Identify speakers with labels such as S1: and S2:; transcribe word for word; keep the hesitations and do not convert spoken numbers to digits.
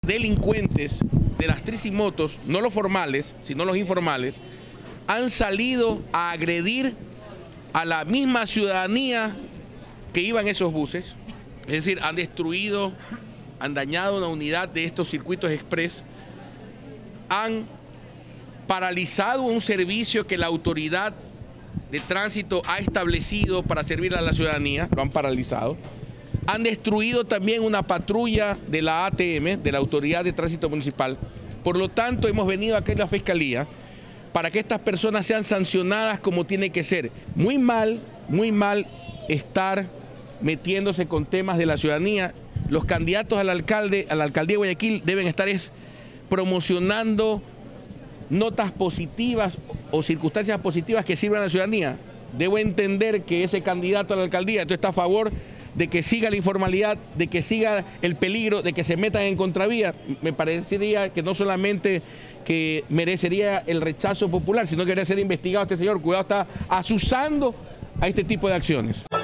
S1: Delincuentes de las tricimotos, no los formales, sino los informales, han salido a agredir a la misma ciudadanía que iba en esos buses. Es decir, han destruido, han dañado una unidad de estos circuitos express, han paralizado un servicio que la autoridad de tránsito ha establecido para servir a la ciudadanía, lo han paralizado. Han destruido también una patrulla de la A T M, de la Autoridad de Tránsito Municipal. Por lo tanto, hemos venido aquí a la Fiscalía para que estas personas sean sancionadas como tiene que ser. Muy mal, muy mal estar metiéndose con temas de la ciudadanía. Los candidatos al alcalde, a la alcaldía de Guayaquil deben estar es, promocionando notas positivas o circunstancias positivas que sirvan a la ciudadanía. Debo entender que ese candidato a la alcaldía entonces está a favor de que siga la informalidad, de que siga el peligro, de que se metan en contravía. Me parecería que no solamente que merecería el rechazo popular, sino que debería ser investigado este señor. Cuidado, está asusando a este tipo de acciones.